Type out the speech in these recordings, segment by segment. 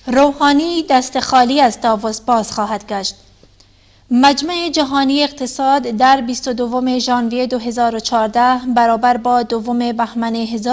روحانی دست خالی از داووس باز خواهد گشت. مجمع جهانی اقتصاد در 22 ژانویه 2014 برابر با 2 بهمن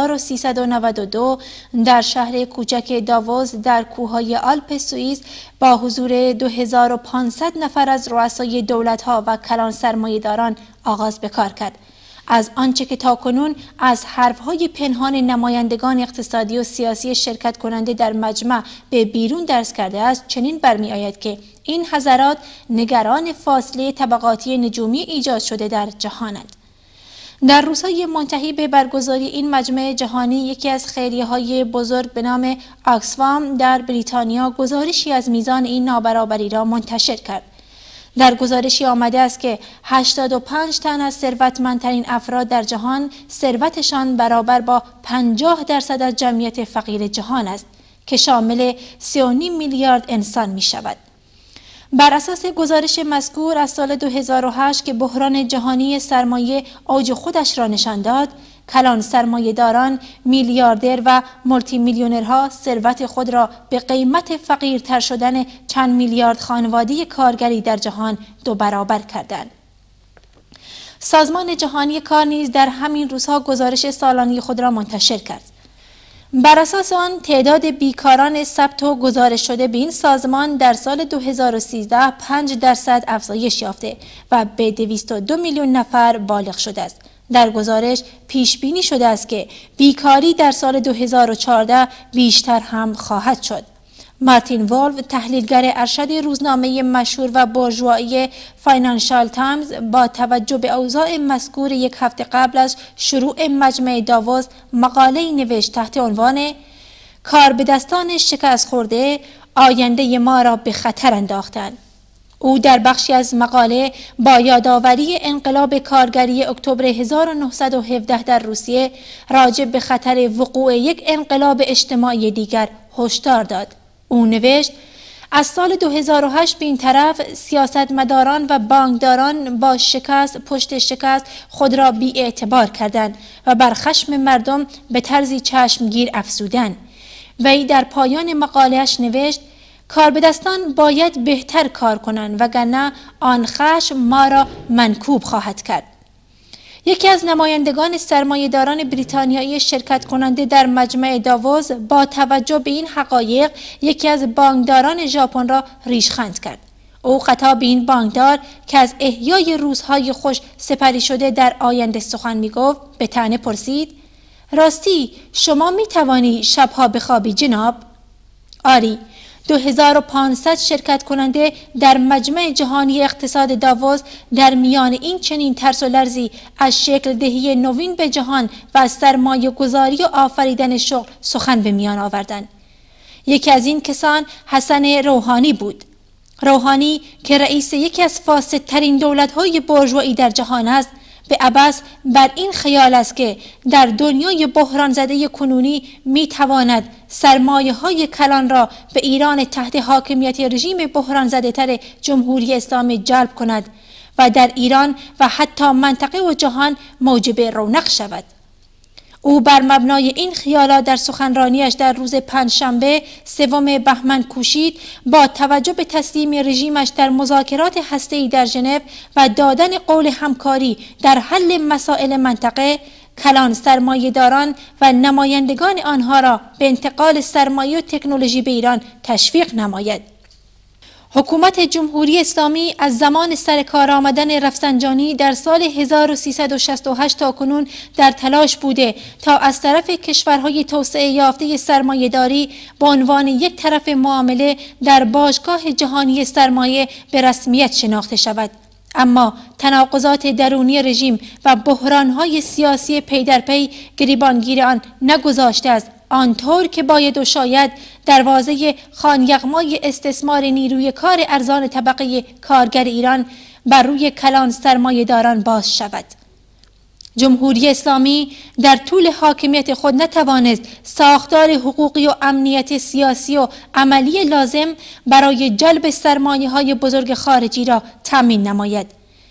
1392 در شهر کوچک داووس در کوههای آلپ سوئیس با حضور 2500 نفر از رؤسای دولت‌ها و کلان سرمایه‌داران آغاز به کار کرد. از آنچه که تاکنون از حرفهای پنهان نمایندگان اقتصادی و سیاسی شرکت کننده در مجمع به بیرون درس کرده است، چنین برمی آید که این حضرات نگران فاصله طبقاتی نجومی ایجاد شده در جهانند. در روزهای منتهی به برگزاری این مجمع جهانی، یکی از خیریه‌های بزرگ به نام آکسفام در بریتانیا گزارشی از میزان این نابرابری را منتشر کرد. در گزارشی آمده است که 85 تن از ثروتمندترین افراد در جهان ثروتشان برابر با 50% از جمعیت فقیر جهان است که شامل 3.5 میلیارد انسان می شود. بر اساس گزارش مذکور از سال 2008 که بحران جهانی سرمایه اوج خودش را نشان داد، کلان سرمایه‌داران، میلیاردر و مولتی میلیونرها ثروت خود را به قیمت فقیرتر شدن چند میلیارد خانواده کارگری در جهان 2 برابر کردند. سازمان جهانی کار نیز در همین روزها گزارش سالانه خود را منتشر کرد. بر اساس آن تعداد بیکاران ثبت و گزارش شده به این سازمان در سال 2013 5% افزایش یافته و به 202 میلیون نفر بالغ شده است. در گزارش پیش بینی شده است که بیکاری در سال 2014 بیشتر هم خواهد شد. مارتین وولف، تحلیلگر ارشد روزنامه مشهور و بورژوایی فاینانشال تایمز، با توجه به اوضاع مذکور یک هفته قبل از شروع مجمع داووس مقاله‌ای نوشت تحت عنوان کار به دستان شکست خورده آینده ما را به خطر انداختند. او در بخشی از مقاله با یادآوری انقلاب کارگری اکتبر 1917 در روسیه راجع به خطر وقوع یک انقلاب اجتماعی دیگر هشدار داد. او نوشت: از سال 2008 به این طرف سیاستمداران و بانکداران با شکست پشت شکست خود را بی‌اعتبار کردند و بر خشم مردم به طرزی چشمگیر افزودند. وی در پایان مقاله‌اش نوشت: کار به دستان باید بهتر کار کنند وگرنه آن خشم ما را منکوب خواهد کرد. یکی از نمایندگان سرمایه‌داران بریتانیایی شرکت کننده در مجمع داووس با توجه به این حقایق یکی از بانکداران ژاپن را ریشخند کرد. او خطاب به این بانکدار که از احیای روزهای خوش سپری شده در آینده سخن می‌گفت به طعنه پرسید: راستی شما می‌توانی شبها بخوابی جناب؟ آری. 2500 شرکت کننده در مجمع جهانی اقتصاد داووس در میان این چنین ترس و لرزی از شکل دهی نوین به جهان و از سرمایه گذاری و آفریدن شغل سخن به میان آوردند. یکی از این کسان حسن روحانی بود. روحانی که رئیس یکی از فاسدترین دولت‌های بورژوایی در جهان است، به عبث بر این خیال است که در دنیای بحران زده کنونی می تواند سرمایه های کلان را به ایران تحت حاکمیت رژیم بحران زده تر جمهوری اسلامی جلب کند و در ایران و حتی منطقه و جهان موجب رونق شود. او بر مبنای این خیالات در سخنرانیش در روز پنجشنبه 3 بهمن کوشید با توجه به تسلیم رژیمش در مذاکرات هسته‌ای در ژنو و دادن قول همکاری در حل مسائل منطقه، کلان سرمایه‌داران و نمایندگان آنها را به انتقال سرمایه و تکنولوژی به ایران تشویق نماید. حکومت جمهوری اسلامی از زمان سر کار آمدن رفسنجانی در سال 1368 تا کنون در تلاش بوده تا از طرف کشورهای توسعه یافته سرمایه‌داری به عنوان یک طرف معامله در باشگاه جهانی سرمایه به رسمیت شناخته شود. اما تناقضات درونی رژیم و بحران‌های سیاسی پی در پی گریبانگیر آن نگذاشته است آنطور که باید و شاید دروازه خانیغمای استثمار نیروی کار ارزان طبقه کارگر ایران بر روی کلان سرمایه‌داران باز شود. جمهوری اسلامی در طول حاکمیت خود نتوانست ساختار حقوقی و امنیت سیاسی و عملی لازم برای جلب سرمایه‌های بزرگ خارجی را تامین نماید.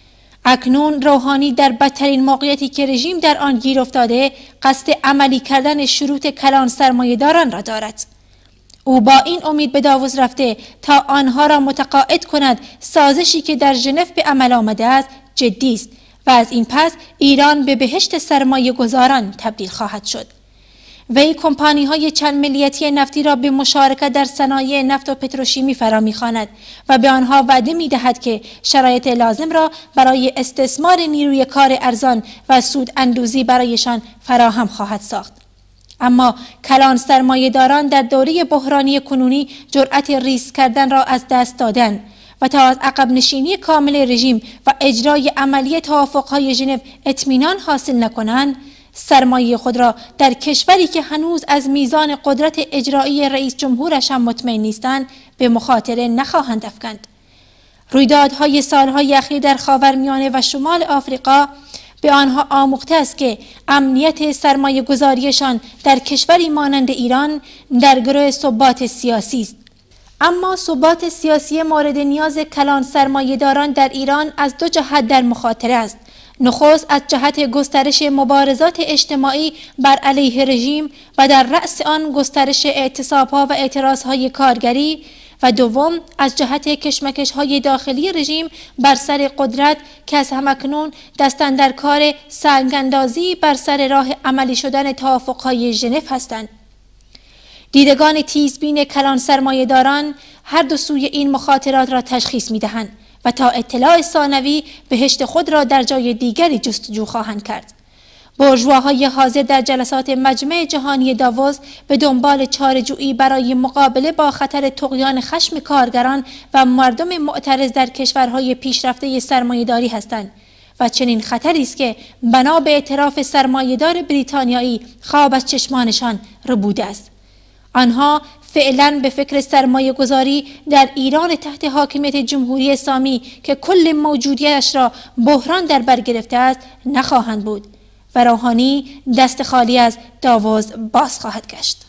اکنون روحانی در بدترین موقعیتی که رژیم در آن گیر افتاده قصد عملی کردن شروط کلان سرمایه‌داران را دارد. او با این امید به داووس رفته تا آنها را متقاعد کند سازشی که در ژنو به عمل آمده است جدی است و از این پس ایران به بهشت سرمایه گذاران تبدیل خواهد شد. وی کمپانی‌های چند ملیتی نفتی را به مشارکت در صنایع نفت و پتروشیمی فرا می‌خواند و به آنها وعده می‌دهد که شرایط لازم را برای استثمار نیروی کار ارزان و سود اندوزی برایشان فراهم خواهد ساخت. اما کلان سرمایه‌داران در دوره بحرانی کنونی جرأت ریسک کردن را از دست دادن و تا از عقب نشینی کامل رژیم و اجرای عملی توافق‌های ژنو اطمینان حاصل نکنند، سرمایه خود را در کشوری که هنوز از میزان قدرت اجرایی رئیس جمهورش هم مطمئن نیستند به مخاطره نخواهند افکند. رویدادهای سالهای اخیر در خاورمیانه و شمال آفریقا به آنها آموخته است که امنیت سرمایه گذاریشان در کشوری مانند ایران در گروه ثبات سیاسی است. اما ثبات سیاسی مورد نیاز کلان سرمایه‌داران در ایران از دو جهت در مخاطره است. نخست از جهت گسترش مبارزات اجتماعی بر علیه رژیم و در رأس آن گسترش اعتصاب‌ها و اعتراض‌های کارگری و دوم از جهت کشمکش‌های داخلی رژیم بر سر قدرت که از همکنون دست اندر کار سنگ‌اندازی بر سر راه عملی شدن توافق‌های ژنو هستند. دیدگان تیزبین کلان سرمایه‌داران هر دو سوی این مخاطرات را تشخیص می‌دهند و تا اطلاع ثانوی بهشت خود را در جای دیگری جستجو خواهند کرد. بورژواهای حاضر در جلسات مجمع جهانی داووس به دنبال چاره‌جویی برای مقابله با خطر طغیان خشم کارگران و مردم معترض در کشورهای پیشرفته سرمایه‌داری هستند و چنین خطری است که بنا به اعتراف سرمایه‌دار بریتانیایی خواب از چشمانشان ربوده است. آنها فعلا به فکر سرمایه گذاری در ایران تحت حاکمیت جمهوری اسلامی که کل موجودیتش را بحران در بر گرفته است نخواهند بود و روحانی دست خالی از داووس باز خواهد گشت.